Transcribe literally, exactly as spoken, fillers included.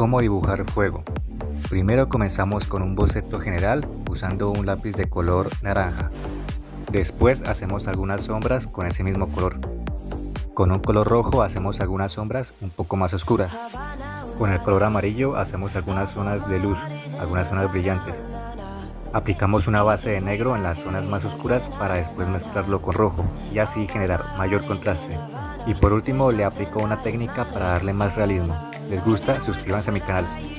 ¿Cómo dibujar fuego? Primero comenzamos con un boceto general usando un lápiz de color naranja. Después hacemos algunas sombras con ese mismo color. Con un color rojo hacemos algunas sombras un poco más oscuras. Con el color amarillo hacemos algunas zonas de luz, algunas zonas brillantes. Aplicamos una base de negro en las zonas más oscuras para después mezclarlo con rojo y así generar mayor contraste. Y por último le aplico una técnica para darle más realismo. ¿Les gusta? Suscríbanse a mi canal.